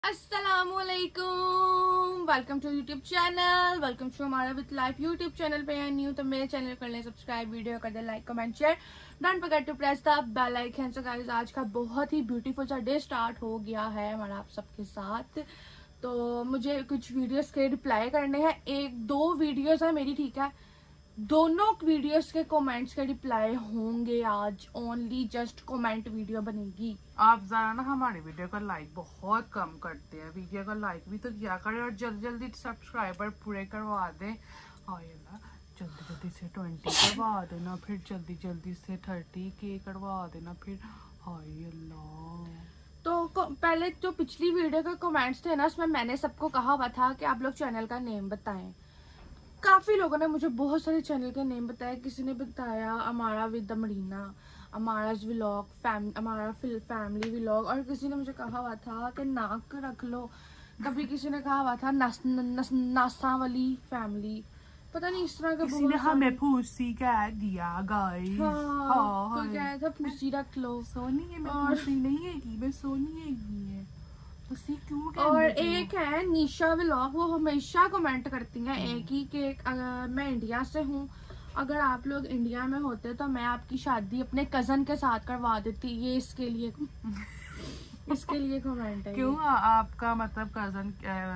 अस्सलामुअलैकुम, welcome to YouTube channel. Welcome to हमारा with life YouTube channel पे है न्यू तो मेरे चैनल कर लें सब्सक्राइब, वीडियो कर दे like comment share, don't forget to press the bell icon. So guys, आज का बहुत ही ब्यूटीफुल सा डे स्टार्ट हो गया है हमारा आप सबके साथ। तो मुझे कुछ वीडियोस के रिप्लाई करने हैं, एक दो वीडियोस है मेरी, ठीक है। दोनों वीडियोस के कमेंट्स के रिप्लाई होंगे आज। ओनली जस्ट कमेंट वीडियो बनेगी। आप जरा ना हमारी वीडियो का लाइक बहुत कम करते हैं, वीडियो का लाइक भी तो किया करें और जल्दी जल्दी सब्सक्राइबर पूरे करवा दें। हाय अल्लाह, जल्दी जल्दी से 20 करवा देना, फिर जल्दी जल्दी से 30 के करवा देना, फिर हाय अल्लाह। तो पहले जो पिछली वीडियो के कमेंट्स थे ना, उसमें मैंने सबको कहा हुआ था कि आप लोग चैनल का नेम बताएं। काफी लोगों ने मुझे बहुत सारे चैनल के नेम बताया। किसी ने बताया हमारा विद मरीना, हमारा व्लॉग, हमारा फैमिली व्लॉग, और किसी ने मुझे कहा हुआ था कि नाक रख लो। कभी किसी ने कहा हुआ था नासा वाली फैमिली, पता नहीं इस तरह का। किसी ने हमें फूसी कह दिया गाइस। हाँ, कोई कह रहा था फूसी रख लो। सोनी है, मैं फूसी नहीं है कि मैं सोनी है। और एक है निशा व्लॉग, वो हमेशा कमेंट करती हैं एक ही कि मैं इंडिया से हूँ, अगर आप लोग इंडिया में होते तो मैं आपकी शादी अपने कजन के साथ करवा देती। ये इसके लिए इसके लिए कमेंट है। क्यों आपका मतलब कजन?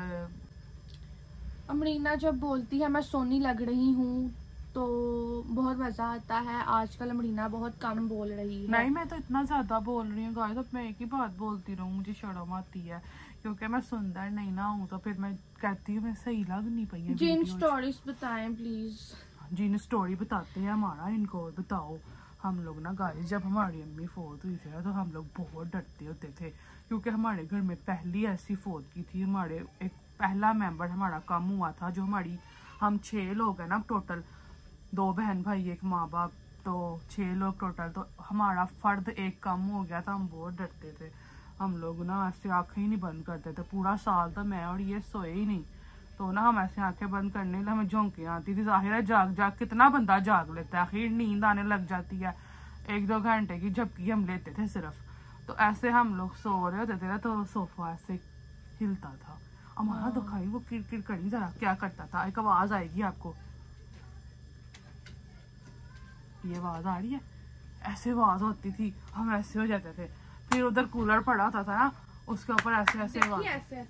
अमरीना जब बोलती है मैं सोनी लग रही हूँ तो बहुत मजा आता है। आजकल अमरीना बहुत कम बोल रही है। नहीं, मैं तो इतना ज्यादा बोल रही हूँ गाइस। अब मैं एक ही बात बोलती रहूँ, मुझे शर्म आती है क्योंकि मैं सुंदर नहीं ना हूँ, तो फिर मैं कहती हूँ मैं सही लग नहीं पाई है। जिन स्टोरीज बताएं प्लीज। जिन स्टोरी बताते हैं हमारा, इनको बताओ। हम लोग ना गाइस, जब हमारी अम्मी फोत हुई थी तो हम लोग बहुत डरते होते थे क्योंकि हमारे घर में पहली ऐसी फोत की थी। हमारे एक पहला मेंबर हमारा कम हुआ था, जो हम 6 लोग हैं ना टोटल, 2 बहन भाई, एक माँ बाप, तो 6 लोग टोटल। तो हमारा फर्द एक कम हो गया था, हम बहुत डरते थे। हम लोग ना ऐसे आंखें ही नहीं बंद करते थे पूरा साल, तो मैं और ये सोए ही नहीं। तो ना हम ऐसे आंखें बंद करने लगे, हमें झोंके आती थी। जाहिर है जाग जाग कितना बंदा जाग लेता है, आखिर नींद आने लग जाती है। 1-2 घंटे की झपकी हम लेते थे सिर्फ। तो ऐसे हम लोग सो रहे होते थे ना, तो सोफा ऐसे हिलता था हमारा। तो खाई वो किरकिर करी जरा क्या करता था। एक आवाज आएगी आपको, ये आवाज आ रही है, ऐसे आवाज होती थी, हम ऐसे हो जाते थे। फिर उधर कूलर पड़ा होता था ना, उसके ऊपर ऐसे ऐसे आवाज,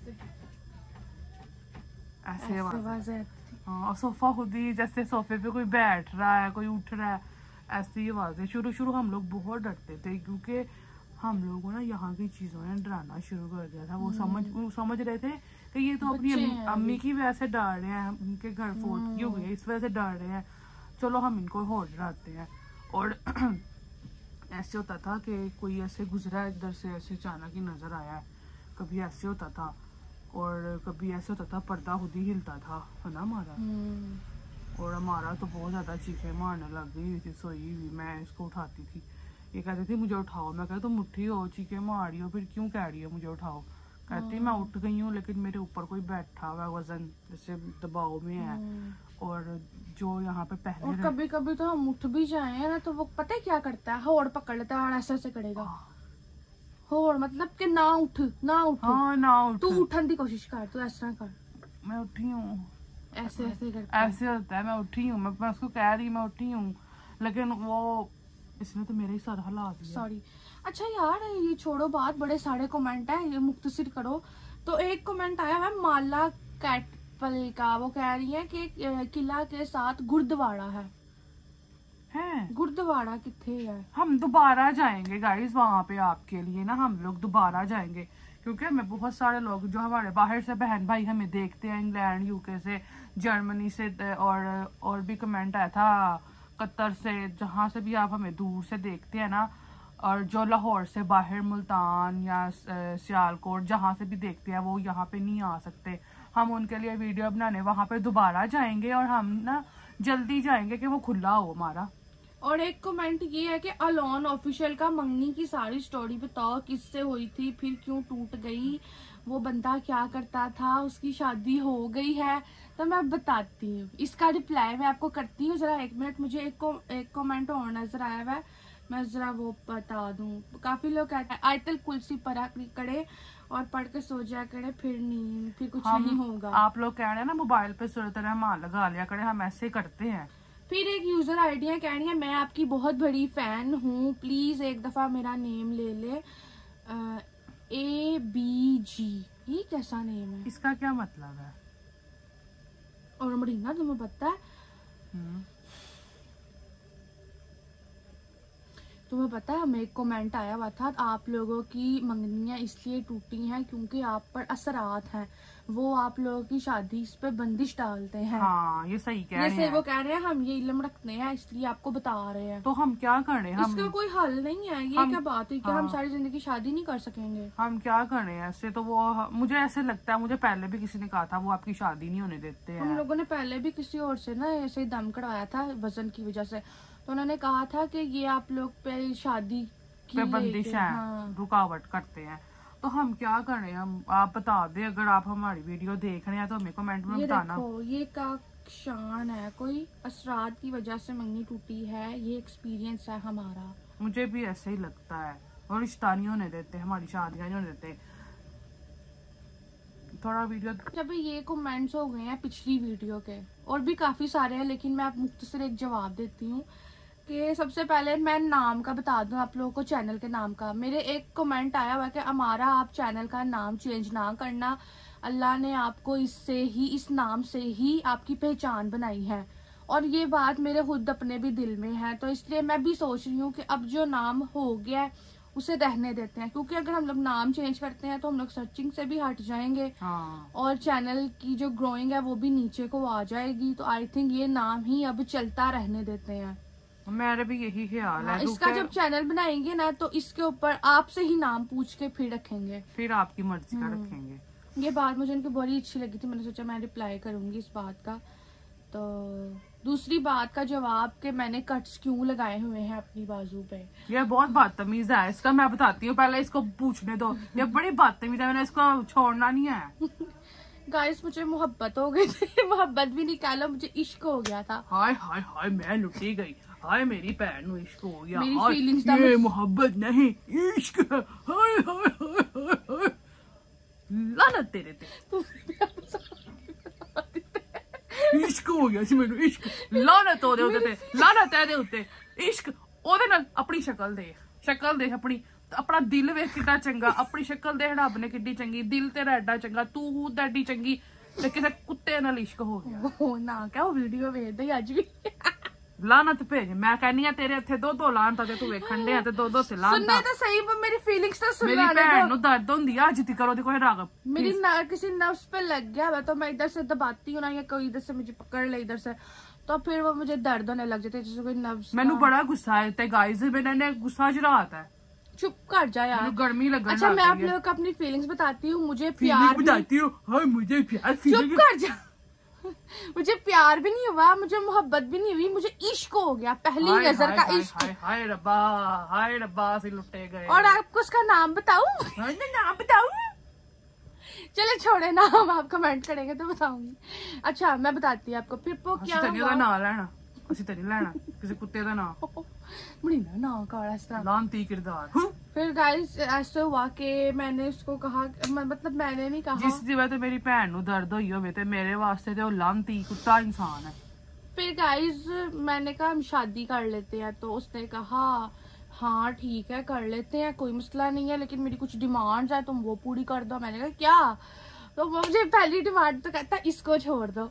ऐसे आवाज। हाँ, और सोफा खुद ही, जैसे सोफे पे कोई बैठ रहा है, कोई उठ रहा है, ऐसी आवाजें। शुरू हम लोग बहुत डरते थे क्योंकि हम लोगों ना यहाँ की चीजों ने डराना शुरू कर दिया था। वो समझ रहे थे कि ये तो अपनी अम्मी की वजह से डर रहे हैं, उनके घर फोत की हुई है इस वजह से डर रहे हैं, चलो हम इनको और डराते हैं। और ऐसे होता था कि कोई ऐसे गुजरा है इधर से, ऐसे अचानक ही नजर आया है, कभी ऐसे होता था। और कभी ऐसे होता था पर्दा खुद ही हिलता था, है ना हमारा। और हमारा तो बहुत ज्यादा चीखें मारने लग गई थी सोई हुई। मैं इसको उठाती थी, ये कहती थी मुझे उठाओ। मैं कहती तुम उठी हो, चीखें मार रही हो, फिर क्यों कह रही हो मुझे उठाओ? कहती मैं उठ गई हूँ, लेकिन मेरे ऊपर कोई बैठा हुआ वजन जैसे दबाव में है। और जो यहाँ पे पहले, और कभी कभी तो हम उठ भी जाए ना, तो वो पता है क्या करता है, होड़ पकड़ लेता है और ऐसे ऐसे करेगा। होड़ मतलब कि ना उठ ना उठ। हाँ, ना उठ, तू उठन की कोशिश कर, तू ऐसा कर, मैं उठी हूँ, ऐसे ऐसे करता है। ऐसे होता है मैं उठी हूँ। मैं उसको कह रही मैं उठी हूँ, लेकिन वो इसने तो मेरा ही सर हिला दिया। सॉरी। अच्छा यार, ये छोड़ो बात, बड़े सारे कमेंट है, ये मुख्तसर करो। तो एक कमेंट आया है माला कैटपल का, वो कह रही है कि किला के साथ गुरुद्वारा है। गुरुद्वारा किथे है? हम दोबारा जाएंगे गाइस वहां पे आपके लिए ना, हम लोग दोबारा जाएंगे क्योंकि हमें बहुत सारे लोग जो हमारे बाहर से बहन भाई हमें देखते हैं, इंग्लैंड, यूके से, जर्मनी से, और भी कमेंट आया था कतर से, जहाँ से भी आप हमें दूर से देखते हैं ना, और जो लाहौर से बाहर, मुल्तान या सियालकोट, जहाँ से भी देखते हैं, वो यहाँ पे नहीं आ सकते। हम उनके लिए वीडियो बनाने वहां पे दोबारा जाएंगे, और हम ना जल्दी जाएंगे कि वो खुला हो हमारा। और एक कमेंट ये है कि अलोन ऑफिशियल का मंगनी की सारी स्टोरी बताओ, किससे हुई थी, फिर क्यों टूट गई, वो बंदा क्या करता था, उसकी शादी हो गई है? तो मैं बताती हूँ, इसका रिप्लाई मैं आपको करती हूँ। जरा 1 मिनट, मुझे एक कमेंट और नजर आया हुआ है, मैं जरा वो बता दूं। काफी लोग कहते हैं आयतल कुर्सी पर करे और पढ़ के सो जाया करे, फिर नींद, फिर कुछ हम नहीं होगा। आप लोग कह रहे हैं ना मोबाइल पे सूरत रहमान लगा लिया करे, हम ऐसे ही करते हैं। फिर एक यूजर आईडी कह रही है मैं आपकी बहुत बड़ी फैन हूँ, प्लीज एक दफा मेरा नेम ले ले। ABG, ये कैसा नेम है? इसका क्या मतलब है? और मरीना तुम्हें पता है, तुम्हें पता है हमें एक कमेंट आया हुआ था, आप लोगों की मंगनियां इसलिए टूटी हैं क्योंकि आप पर असरात हैं, वो आप लोगों की शादी इस पे बंदिश डालते हैं। हाँ, ये सही कह रहे हैं। वो कह रहे हैं हम ये इल्म रखते हैं इसलिए आपको बता रहे हैं। तो हम क्या करें? इसका कोई हल नहीं है, ये क्या बात है? क्या हम सारी जिंदगी शादी नहीं कर सकेंगे? हम क्या करें ऐसे? तो वो मुझे ऐसे लगता है, मुझे पहले भी किसी ने कहा था वो आपकी शादी नहीं होने देते हैं। हम लोगों ने पहले भी किसी और से ना ऐसे ही दम कढ़वाया था वजन की वजह से, तो उन्होंने कहा था कि ये आप लोग पे शादी की बंदिश है, रुकावट करते हैं। तो हम क्या करें? हम आप बता दें, अगर आप हमारी वीडियो देख रहे हैं तो हमें कमेंट में बताना। देखो ये काक्षान है, कोई असरात की वजह से मंगनी टूटी है, ये एक्सपीरियंस है हमारा। मुझे भी ऐसे ही लगता है, और रिश्ता नहीं होने देते, हमारी शादियां नहीं होने देते। थोड़ा वीडियो जब ये कमेंट्स हो गए हैं पिछली वीडियो के, और भी काफी सारे हैं, लेकिन मैं आप मुख्तसर एक जवाब देती हूँ कि सबसे पहले मैं नाम का बता दूं आप लोगों को, चैनल के नाम का। मेरे एक कमेंट आया हुआ कि हमारा आप चैनल का नाम चेंज ना करना, अल्लाह ने आपको इससे ही, इस नाम से ही आपकी पहचान बनाई है, और ये बात मेरे खुद अपने भी दिल में है। तो इसलिए मैं भी सोच रही हूँ कि अब जो नाम हो गया है उसे रहने देते हैं, क्योंकि अगर हम लोग नाम चेंज करते हैं तो हम लोग सर्चिंग से भी हट जाएंगे। और चैनल की जो ग्रोइंग है वो भी नीचे को आ जाएगी। तो आई थिंक ये नाम ही अब चलता रहने देते हैं। मेरा भी यही ख्याल है। इसका जब चैनल बनाएंगे ना तो इसके ऊपर आपसे ही नाम पूछ के फिर रखेंगे, फिर आपकी मर्जी का रखेंगे। ये बात मुझे उनकी बड़ी अच्छी लगी थी, मैंने सोचा मैं रिप्लाई करूंगी इस बात का। तो दूसरी बात का जवाब कि मैंने कट्स क्यों लगाए हुए हैं अपनी बाजू पे, ये बहुत बदतमीज है। इसका मैं बताती हूँ, पहले इसको पूछने दो। ये बड़ी बदतमीज है, मैंने इसको छोड़ना नहीं है। गाइस मुझे मोहब्बत हो गई थी, मोहब्बत भी निकालो, मुझे इश्क हो गया था। हाय हाय हाय, मैं लुटी गई। हाय मेरी बहन, इश्क हो गया। मेरी फीलिंग्स ये मोहब्बत नहीं, इश्क। हाय हाय हाय हाय हाय, लानत तेरे ते। इश्क हो गया सी मैनू, इश्क। लानत हो दे ते, लानत है दे उत्ते। इश्क ओदे नाल अपनी शक्ल देख अपनी, अपना दिल वेख कितना चंगा, अपनी शक्ल देख रब ने किड्डी चंगी, दिल तेरा एडा चंगा, तू खुद एडी चंगी, ते किसे कुत्ते नाल इश्क हो गया। ना क्या वो वीडियो वेख दे अज भी। लानत भेज, मैं कहनी है तेरे इत्थे दो लानत ते तू वेखण दे ते दो से लानत। सुनने तो सही, मेरी फीलिंग्स तो सुन। मेरी बहन नु दर्द होंदी है, अज तक ओदी कोई राग मेरी किसी नर्व्स पे लग गया है, तो मैं इधर से दबाती हूँ ना, या कोई इधर से मुझे पकड़ ले इधर से, तो फिर वो मुझे दर्द होने लग जाते, जैसे कोई नर्व्स। मैनू बड़ा गुस्सा है गाइस, मैंने गुस्सा चढ़ाता है। चुप कर जा यार, गर्मी लग। अच्छा मैं आप लोगों को अपनी फीलिंग्स बताती हूँ। मुझे प्यार बताती हूँ, हाय मुझे प्यार। चुप कर जा। मुझे प्यार भी नहीं हुआ, मुझे मोहब्बत भी नहीं हुई, मुझे इश्क हो गया, पहली नजर का इश्क। हाय रब्बा से लुटे गए। और आपको उसका नाम बताऊं? नाम बताऊं? चले छोड़े, नाम आप कमेंट करेंगे तो बताऊंगी। अच्छा मैं बताती हूँ आपको। फिर वो क्या हुआ? नाम लेना ਅਸੀਂ ਤਾਂ ਨਹੀਂ ਲੈਣਾ ਕਿਸੇ ਕੁੱਤੇ ਦਾ ਨਾਮ। बड़ी ना काला इस तरह लानती किरदार। फिर गाइस ऐसे हुआ कि मैंने उसको कहा, मतलब मैंने नहीं कहा, जिस दी वजह से मेरी भैन नु दर्द होई होवे ते मेरे वास्ते ते ओ लानती कुत्ता इंसान है। फिर गाइस मैंने कहा हम शादी कर लेते हैं, तो उसने कहा हाँ ठीक है कर लेते हैं, कोई मसला नहीं है, लेकिन मेरी कुछ डिमांड्स है तुम वो पूरी कर दो। मैंने कहा क्या? तो वो मुझे पहली डिमांड तो कहता इसको छोड़ दो।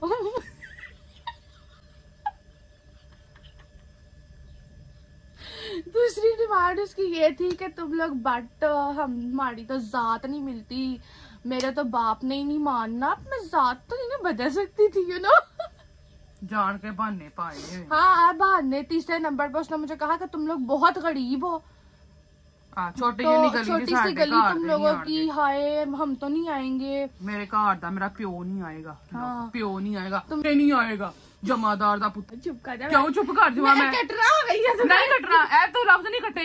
दूसरी डिमांड उसकी ये थी कि तुम लोग बट हमारी तो जात नहीं मिलती, मेरे तो बाप ने ही नहीं मानना, मैं जात तो नहीं ना बदल सकती थी, यू नो। जान के बहाने पाए। हाँ बहाने। तीसरे नंबर पर उसने मुझे कहा कि तुम लोग बहुत गरीब हो, छोटी सी गली तुम लोगों की, हाय हम तो नहीं आएंगे, मेरे घर दा मेरा प्यो नहीं आएगा। प्यो नहीं आएगा, तुम नहीं आएगा, जमादार दा पुत्र। चुप कर जा। क्यों चुप कर जावा? मैं कटरा हो गई है। नहीं कटरा, ऐ तो लफ्ज नहीं कटेंगी।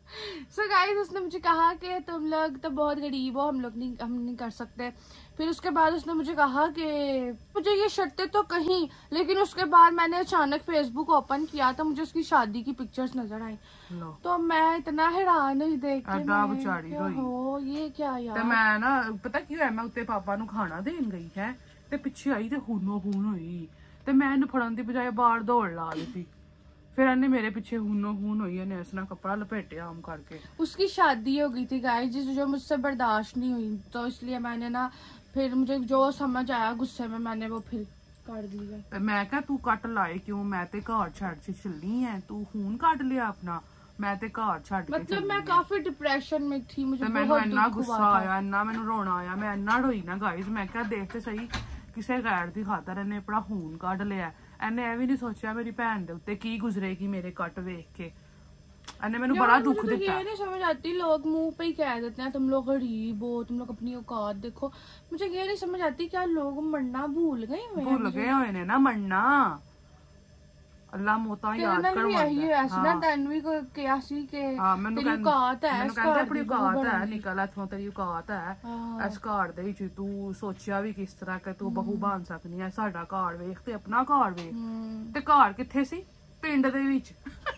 सो गाइस उसने मुझे कहा कि तुम लोग तो बहुत गरीब हो, हम नहीं कर सकते। फिर उसके बाद उसने मुझे कहा कि मुझे ये शर्तें तो कहीं, लेकिन उसके बाद मैंने अचानक फेसबुक ओपन किया तो मुझे उसकी शादी की पिक्चर्स नजर आई। तो मैं इतना हैरान हुई देख के, हो ये क्या यार। मैं ना पता क्यों है, मैं उत्ते पापा नु खाना देन गई है ते पिछे आई ते खूनो खून हुई ते मैं इन्हें फड़न दी बजाय बाहर दौड़ ला दी थी। फिर इन्हें मेरे पीछे खूनो खून हुई है, उसने कपड़ा लपेटे आम करके। उसकी शादी हो गई थी गाइस, जो मुझसे बर्दाश्त नहीं हुई, तो इसलिए मैंने ना फिर मुझे जो समझ आया गुस्से में मैंने वो फिर काट दिया। मैं क्या तू कट लाए क्यों, मैं ते घर छड़ से चलनी है, तू खून काट लिया अपना, मैं ते घर छड़ के मतलब मैं काफी डिप्रेशन में थी, मुझे बहुत इन्ना गुस्सा आया, इन्ना मैनू रोना आया, मैं इन्ना रोई ना गाइस। मैं क्या देखते सही किसी गैर की खातर इन्हें अपना खून कट लिया, इन्हें ये भी नहीं सोचा मेरी भैन दे उत्ते की गुजरेगी मेरे कट वेख के। इन्हें मैनू बड़ा दुख दिता। ये नहीं समझ आती, लोग मुंह पे ही कह देते हैं तुम लोग गरीब हो, तुम लोग अपनी औकात देखो। मुझे ये नहीं समझ आती क्या लोग मरना भूल गए हुए ने ना मरना। अल्लाह मौता याद करवांदा तैनू भी किया सी के तेरी औकात है, मैनू कहंदे अपनी औकात है, निकल इथों तेरी औकात है इस घर दे विच, तू सोचिया भी किस तरह कि तू बहू बन सकनी है, साडा घर वेख ते अपना घर वेख। ते घर किथे सी, पिंड दे विच।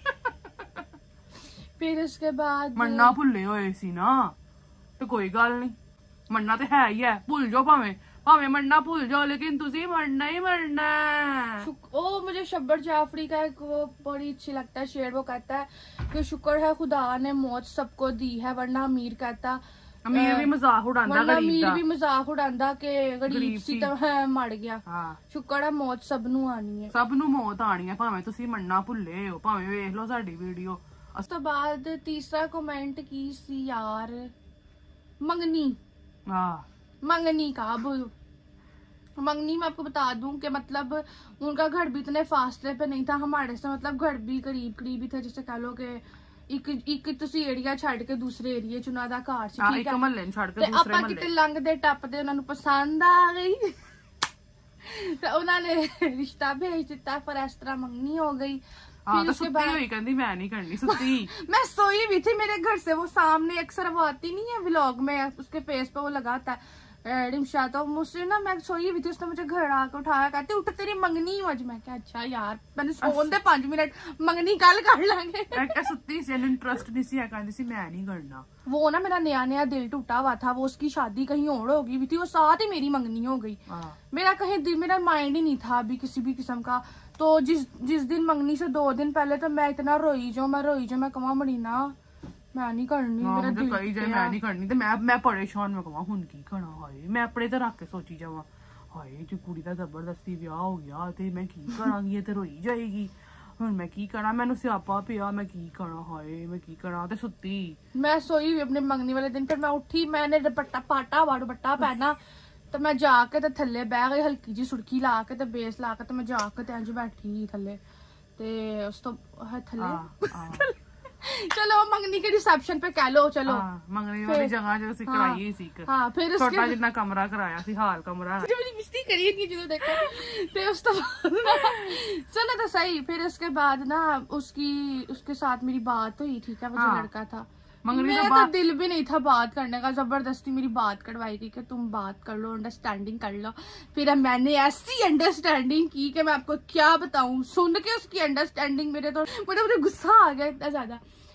फिर उसके बाद मरना भुल्ले होए सी ना, ते कोई गल नहीं, मरना ते है ही है, भुल जाओ भावें मरना भूल जाओ, लेकिन तुझे मरना ही मरना है। ओ मुझे शब्बर जाफरी का एक वो बड़ी अच्छी लगता है शेर, वो कहता है कि शुक्र है खुदा ने मौत सबको दी है, वरना अमीर कहता, अमीर भी मजाक उड़ांदा, अमीर भी मजाक उड़ांदा के गरीब सी तो मर गया। शुक्र है मौत सबनू आनी है, सबनू मौत आनी है, भावें तुसी मरना भुल्ले हो, भावें वेख लो साडी वीडियो। उस तो बाद तीसरा कमेंट की सी यार, मंगनी मंगनी का मंगनी मैं आपको बता दूं कि मतलब उनका घर भी इतने फासले पे नहीं था हमारे से, मतलब घर भी करीब ही था, जैसे कह लो कि एक तुसी एरिया छड़ के दूसरे एरिया चुना दा घर सी, ठीक है, महल्ले छड़ के दूसरे महल्ले किते लंघदे टपदे उन्हां नूं पसंद आ गई तो उन्होंने रिश्ता भेज दिता, पर इस तरह मंगनी हो गई। फिर उसके बाद कहती मैं नहीं करनी, सुती मैं सोई भी थी, मेरे घर से वो सामने अक्सर वो आती नहीं है व्लॉग में, उसके फेस पे वो लगाता है रिमशा, तो मुझसे ना मैं सोई भी थी, उसने मुझे घर आके उठाया, कहती उठ तेरी मंगनी आज। मैं क्या अच्छा यार मैंने सोन दे 5 मिनट, मंगनी कल कर लांगे। सुती से इंटरेस्ट नहीं सी है, कहती सी मैं नहीं करना। वो ना मेरा नया दिल टूटा हुआ था, वो उसकी शादी कहीं और हो गई थी, वो साथ ही मेरी मंगनी हो गई। मेरा कहीं दिल, मेरा माइंड ही नहीं था अभी किसी भी किस्म का। तो जिस दिन मंगनी से 2 दिन पहले तो मैं इतना रोई जो मैं कमा मरीना मैं नहीं करनी, मेरा दिल कही जाए मैं नहीं करनी, ते मैं परेशान में कहा हुन की करना, हाय मैं अपने ते रख के सोची जावां, हाय जे कुड़ी दा जबरदस्ती ब्याह हो गया ते मैं की करांगी, ये ते रोई जाएगी, हुन मैं की करा, मैनू स्यापा पिया, मैं की करा, हाय मैं की करा, ते सुती मैं सोई भी अपने मंगनी वाले दिन। फिर मैं उठी, मैंने दुपट्टा दुपट्टा पहना, तो मैं जाके ते थल्ले बह गई, हल्की जी सुर्खी ला के ते बेस ला के, तो मैं जाके ते इंज बैठी थल्ले, ते उस तो थल्ले चलो मंगनी के रिसेप्शन पे कह लो, चलो मंगनी वाली जगह जो सी कराई सी, फिर छोटा जितना कमरा कराया सी, हाल कमरा जो मेरी मिस्टी करी थी जो देखो, ते उस तो सुनो तो सही। फिर उसके बाद ना उसके साथ मेरी बात हुई, ठीक है, वो जो लड़का था, मेरा तो दिल भी नहीं था बात करने का, जबरदस्ती मेरी बात करवाई गई कि तुम बात कर लो, अंडरस्टैंडिंग कर लो। फिर मैंने ऐसी अंडरस्टैंडिंग की कि मैं आपको क्या बताऊं, सुन के उसकी अंडरस्टैंडिंग मुझे गुस्सा आ गया इतना ज्यादा।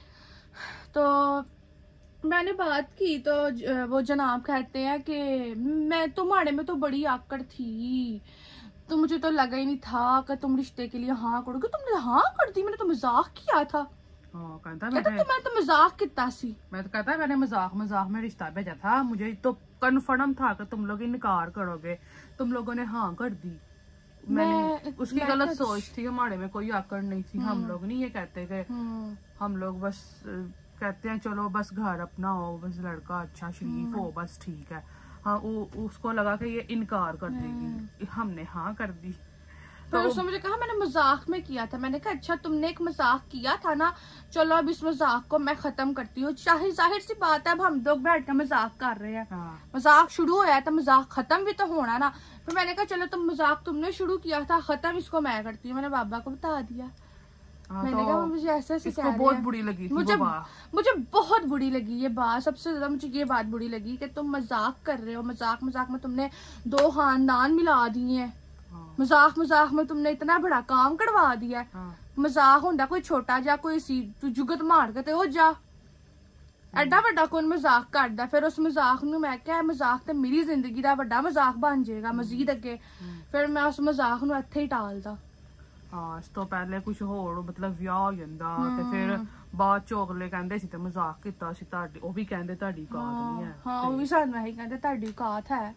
तो मैंने बात की, तो वो जनाब कहते हैं कि मैं तुम्हारे में तो बड़ी आकड़ थी, तो मुझे तो लगा ही नहीं था कि तुम रिश्ते के लिए हाँ करोगे, तुमने हाँ कर दी, मैंने तो मजाक किया था। मैं तो मजाक किया सी, मैं तो कहता मैंने मजाक में रिश्ता भेजा था, मुझे तो कन्फर्म था कि तुम लोग इनकार करोगे, तुम लोगों ने हाँ कर दी। मैंने उसकी गलत सोच थी, हमारे में कोई आकड़ नहीं थी, हम लोग नहीं ये कहते कि हम लोग बस कहते हैं चलो बस घर अपना हो, बस लड़का अच्छा शरीफ हो, बस ठीक है। हाँ उसको लगा कि ये इनकार कर देगी, हमने हाँ कर दी। तो उसने मुझे कहा मैंने मजाक में किया था। मैंने कहा अच्छा तुमने एक मजाक किया था ना, चलो अब इस मजाक को मैं खत्म करती हूँ। जाहिर सी बात है, अब हम लोग बैठ कर मजाक कर रहे हैं, मजाक शुरू होया तो मजाक खत्म भी तो होना ना। फिर मैंने कहा चलो तुम मजाक तुमने शुरू किया था, खत्म इसको मैं करती हूँ। मैंने बाबा को बता दिया। मैंने तो कहा मुझे ऐसे इसको कह रहे बहुत हैं। बुरी लगी थी मुझे वो बात। मुझे बहुत बुरी लगी ये बात। सबसे ज्यादा मुझे ये बात बुरी लगी कि तुम मजाक कर रहे हो, मजाक मजाक में तुमने 2 खानदान मिला दिए हैं। हाँ, मजाक मजाक में तुमने इतना बड़ा काम करवा दिया है। हाँ, मजाक होंदा कोई छोटा जा कोई सी तू जुगत मार के ते हो जा एडा ਵੱਡਾ कौन मजाक करदा। फिर उस मजाक ਨੂੰ मैं क्या मजाक ਤੇ मेरी जिंदगी ਦਾ ਵੱਡਾ मजाक बन जाएगा मजीद ਅੱਗੇ। फिर मैं उस मजाक ਨੂੰ ਇੱਥੇ ਹੀ टालदा। ਹਾਂ ਇਸ ਤੋਂ ਪਹਿਲੇ ਕੁਝ ਹੋਰ ਮਤਲਬ ਵਿਆਹ ਹੋ ਜਾਂਦਾ ਤੇ ਫਿਰ ਬਾਅਦ ਚ ਅਗਲੇ ਕਹਿੰਦੇ ਸੀ ਤੇ ਮਜ਼ਾਕ ਕੀਤਾ ਸੀ ਤੁਹਾਡੀ, ਉਹ ਵੀ ਕਹਿੰਦੇ ਤੁਹਾਡੀ ਔਕਾਤ ਨਹੀਂ ਹੈ। ਹਾਂ ਉਹ ਵੀ ਸਾਨੂੰ ਇਹੀ ਕਹਿੰਦੇ ਤੁਹਾਡੀ ਔਕਾਤ ਹੈ।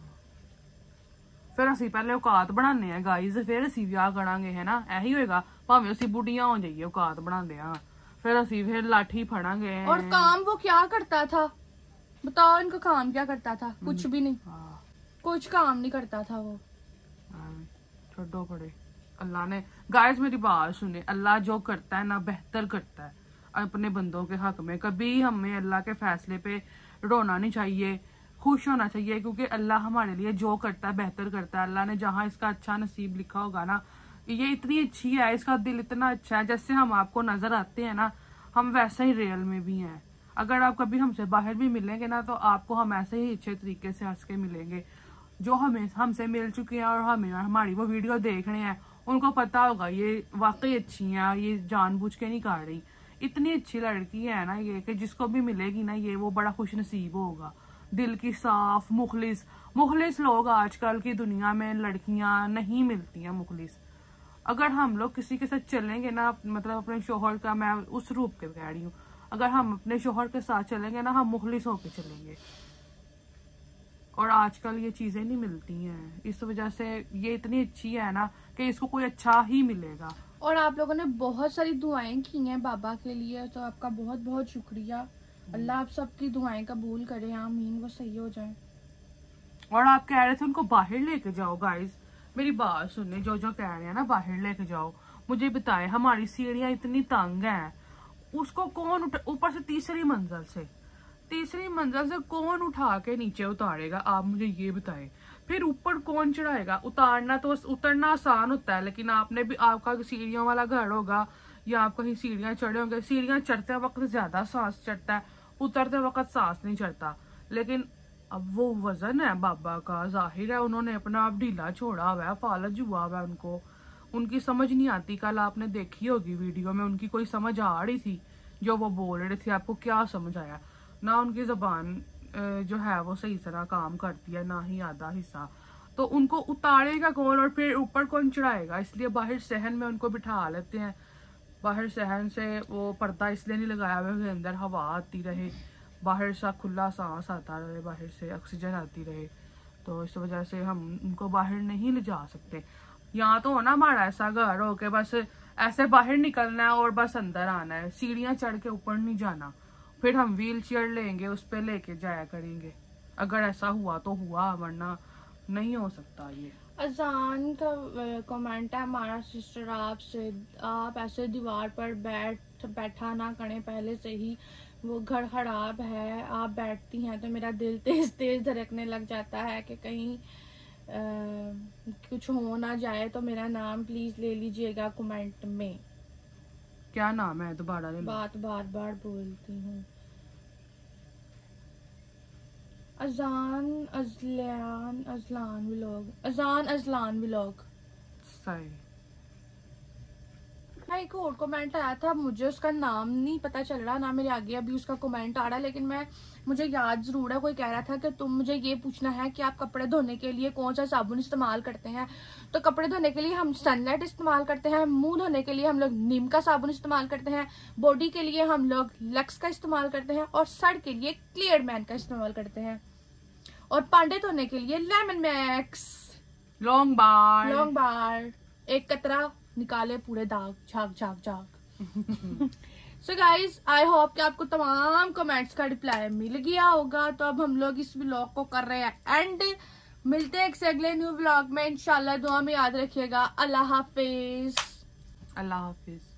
ਫਿਰ ਅਸੀਂ ਪਹਿਲੇ ਔਕਾਤ ਬਣਾਉਂਦੇ ਆ ਗਾਈਜ਼, ਫਿਰ ਅਸੀਂ ਵਿਆਹ ਕਰਾਂਗੇ ਹੈ ਨਾ। ਇਹੀ ਹੋਏਗਾ ਭਾਵੇਂ ਅਸੀਂ ਬੁੱਢੀਆਂ ਹੋ ਜਾਈਏ ਔਕਾਤ ਬਣਾਉਂਦੇ ਆ, फिर ਅਸੀਂ फिर लाठी फड़ांगे। और काम वो क्या करता था बताओ इनका काम क्या करता था? कुछ भी नहीं, कुछ काम नहीं करता था वो। छोड़ो पड़े। अल्लाह ने गाइस मेरी बात सुने, अल्लाह जो करता है ना बेहतर करता है अपने बंदों के हक में। कभी हमें अल्लाह के फैसले पे रोना नहीं चाहिए, खुश होना चाहिए, क्योंकि अल्लाह हमारे लिए जो करता है बेहतर करता है। अल्लाह ने जहाँ इसका अच्छा नसीब लिखा होगा ना, ये इतनी अच्छी है, इसका दिल इतना अच्छा है, जैसे हम आपको नजर आते हैं ना हम वैसे ही रियल में भी हैं। अगर आप कभी हमसे बाहर भी मिलेंगे ना तो आपको हम ऐसे ही अच्छे तरीके से हंस के मिलेंगे। जो हमें हमसे मिल चुके हैं और हमें हमारी वो वीडियो देख रहे हैं उनको पता होगा ये वाकई अच्छी है, ये जानबूझ के नहीं कर रही। इतनी अच्छी लड़की है ना ये कि जिसको भी मिलेगी ना ये वो बड़ा खुश नसीब होगा। दिल की साफ मुखलिस लोग आजकल की दुनिया में लड़कियां नहीं मिलती हैं मुखलिस। अगर हम लोग किसी के साथ चलेंगे ना, मतलब अपने शोहर का, मैं उस रूप के कह रही हूँ, अगर हम अपने शोहर के साथ चलेंगे ना हम मुखलिस होके चलेंगे। और आजकल ये चीजें नहीं मिलती हैं, इस वजह से ये इतनी अच्छी है ना कि इसको कोई अच्छा ही मिलेगा। और आप लोगों ने बहुत सारी दुआएं की हैं बाबा के लिए, तो आपका बहुत बहुत शुक्रिया। अल्लाह आप सबकी दुआएं कबूल करे, आमीन, वो सही हो जाए। और आप कह रहे थे उनको बाहर लेके जाओ गाइस, मेरी बात सुनने, जो कह रहे हैं ना बाहर लेके जाओ, मुझे बताएं हमारी सीढ़ियां इतनी तंग हैं, उसको कौन ऊपर से तीसरी मंजिल से कौन उठा के नीचे उतारेगा? आप मुझे ये बताएं। फिर ऊपर कौन चढ़ाएगा? उतारना तो उतरना आसान होता है, लेकिन आपने भी, आपका सीढ़ियों वाला घर होगा या आप कहीं सीढ़ियां चढ़े होंगे, सीढ़ियां चढ़ते वक्त ज्यादा सांस चढ़ता है, उतरते वक्त सांस नहीं चढ़ता। लेकिन अब वो वजन है बाबा का, जाहिर है उन्होंने अपना आप ढीला छोड़ा हुआ है, फालज हुआ हुआ है उनको, उनकी समझ नहीं आती। कल आपने देखी होगी वीडियो में उनकी कोई समझ आ रही थी जो वो बोल रहे थे, आपको क्या समझ आया? ना उनकी जबान जो है वो सही तरह काम करती है, ना ही आधा हिस्सा। तो उनको उतारेगा कौन और फिर ऊपर कौन चढ़ाएगा? इसलिए बाहर सहन में उनको बिठा लेते हैं। बाहर सहन से वो पर्दा इसलिए नहीं लगाया हुआ कि अंदर हवा आती रहे, बाहर सा खुला सांस आता रहे, बाहर से ऑक्सीजन आती रहे। तो इस वजह से हम उनको बाहर नहीं ले जा सकते। यहाँ तो होना हमारा ऐसा घर हो के बस ऐसे बाहर निकलना है और बस अंदर आना है, सीढ़ियां चढ़ के ऊपर नहीं जाना। फिर हम व्हील चेयर लेंगे, उस पे लेके जाया करेंगे। अगर ऐसा हुआ तो हुआ, वरना नहीं हो सकता ये। अजान का कमेंट है हमारा सिस्टर आपसे, आप ऐसे दीवार पर बैठा ना करें, पहले से ही वो घर खराब है, आप बैठती हैं तो मेरा दिल तेज तेज धड़कने लग जाता है कि कहीं कुछ हो ना जाए, तो मेरा नाम प्लीज ले लीजिएगा कमेंट में। क्या नाम है? दोबारा ले लो। बात बार बार बोलती हूँ। अजान अजलान व्लॉग सही। एक और कमेंट आया था, मुझे उसका नाम नहीं पता चल रहा, ना मेरे आगे अभी उसका कमेंट आ रहा, लेकिन मुझे याद जरूर है। कोई कह रहा था कि तुम मुझे ये पूछना है कि आप कपड़े धोने के लिए कौन सा साबुन इस्तेमाल करते हैं। तो कपड़े धोने के लिए हम सनलाइट इस्तेमाल करते हैं, मुंह धोने के लिए हम लोग नीम का साबुन इस्तेमाल करते हैं, बॉडी के लिए हम लोग लक्स का इस्तेमाल करते हैं, और सर के लिए क्लियर मैन का इस्तेमाल करते हैं, और पांडे धोने के लिए लेमन मैक्स लॉन्ग बार एक कतरा निकाले पूरे दाग, झाग। सो गाइज आई होप कि आपको तमाम कमेंट्स का रिप्लाई मिल गया होगा। तो अब हम लोग इस व्लॉग को कर रहे हैं एंड, मिलते हैं एक से अगले न्यू व्लॉग में इंशाल्लाह। दुआ में याद रखिएगा। अल्लाह हाफिज।